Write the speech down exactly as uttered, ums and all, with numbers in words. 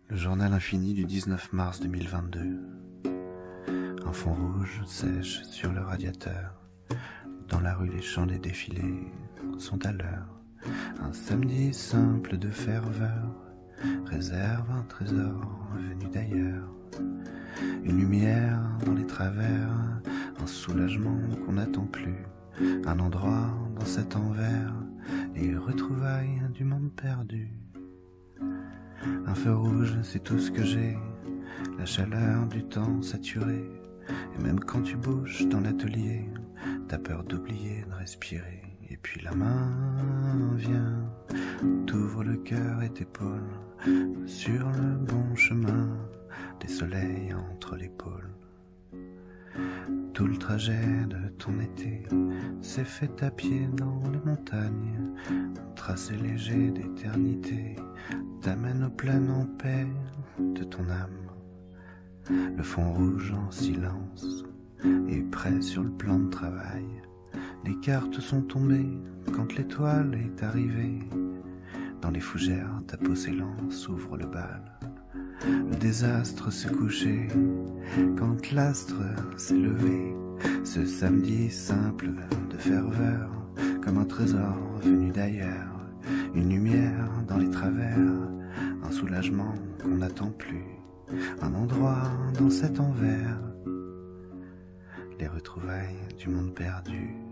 Le journal infini du dix-neuf mars deux mille vingt-deux. Un fond rouge sèche sur le radiateur. Dans la rue, les chants des défilés sont à l'heure. Un samedi simple de ferveur réserve un trésor venu d'ailleurs. Une lumière dans les travers, un soulagement qu'on n'attend plus. Un endroit dans cet envers, les retrouvailles du monde perdu. Un feu rouge, c'est tout ce que j'ai, la chaleur du temps saturé. Et même quand tu bouges dans l'atelier, t'as peur d'oublier de respirer. Et puis la main vient, t'ouvre le cœur et t'épaule sur le bon chemin, des soleils entre l'épaule. Tout le trajet de ton été s'est fait à pied dans les montagnes. Un tracé léger d'éternité t'amène au plein en paix de ton âme. Le fond rouge en silence est prêt sur le plan de travail. Les cartes sont tombées quand l'étoile est arrivée. Dans les fougères, ta peau s'élance, ouvre le bal. Le désastre s'est couché quand l'astre s'est levé. Ce samedi simple de ferveur, comme un trésor venu d'ailleurs. Une lumière dans les travers, un soulagement qu'on n'attend plus. Un endroit dans cet envers, les retrouvailles du monde perdu.